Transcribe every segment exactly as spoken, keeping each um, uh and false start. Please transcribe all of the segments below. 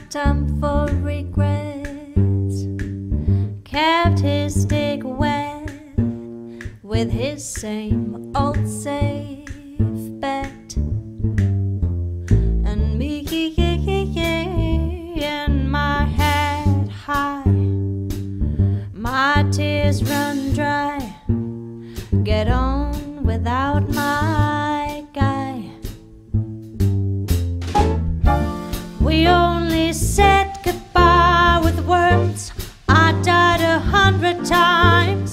time for regrets. Kept his stick wet with his same old safe bet. And me and my head high, my tears run dry. Get on without my guy. We only said goodbye with words. I died a hundred times.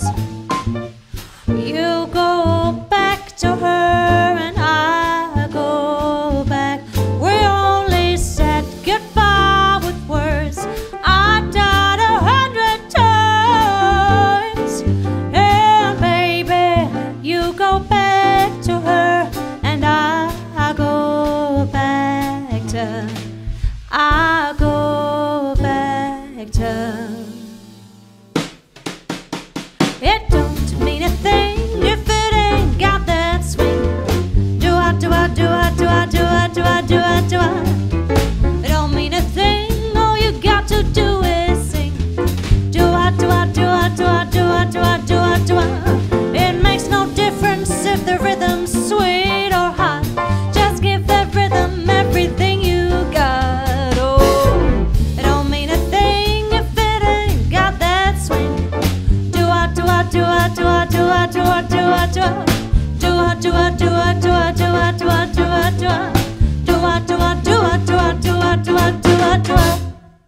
You go back to her and I go back. We only said goodbye with words. I died a hundred times. And baby, you go back to her and I, I go back to, I go back to. It don't mean a thing if it ain't got that swing. Do I, do I, do I, do I, do I, do I, do I, do I? It don't mean a thing, all you got to do is sing. Do I, do I, do I, do I, do I, do I, do I, do I? It makes no difference if the rhythm's sweet or hot. Just give that rhythm everything you got. Oh, it don't mean a thing if it ain't got that swing. Do I, do I, do I, do I, do I, do I, do I, do I? Do I, do I, do I, do I, do I, do I, do I, do I? Do I, do I, do I, do I, do I, do I, do I, do I?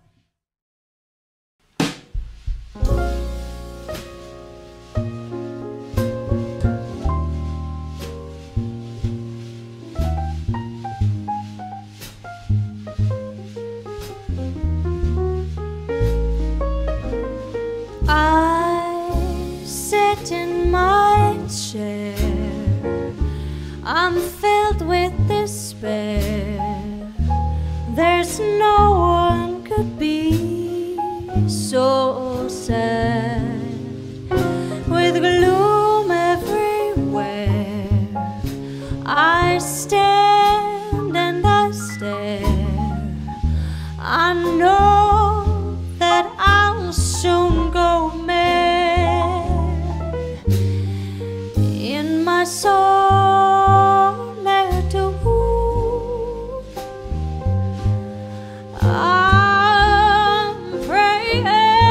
I sit in my chair, I'm filled with despair. There's no one could be so sad. With gloom everywhere, I stand and I stare. I know that I'll soon go mad. In my solitude, I'm praying,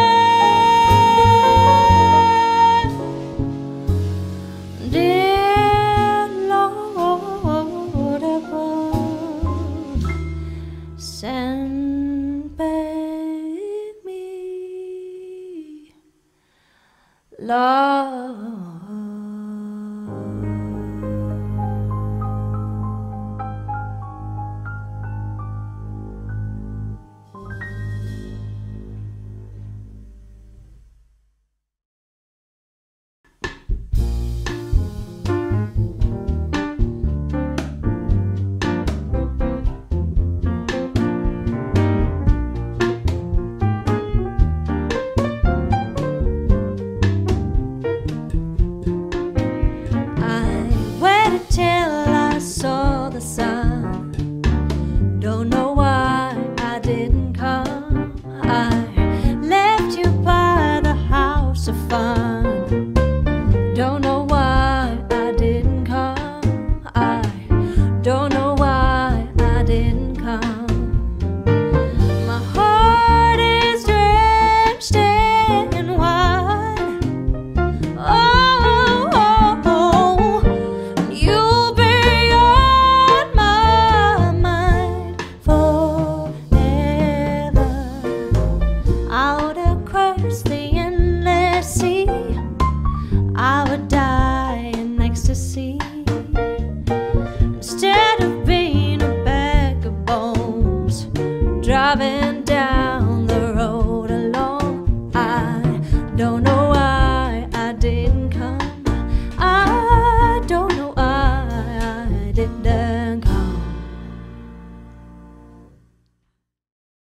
dear Lord above, send back me love. Don't know why I didn't come. I left you by the house of fun. Don't know why I didn't come. I don't know why I didn't come. My heart is drenched in wine. Oh, oh, oh. You'll be on my mind forever. Out across the endless sea, I would die in ecstasy. Instead of being a bag of bones driving down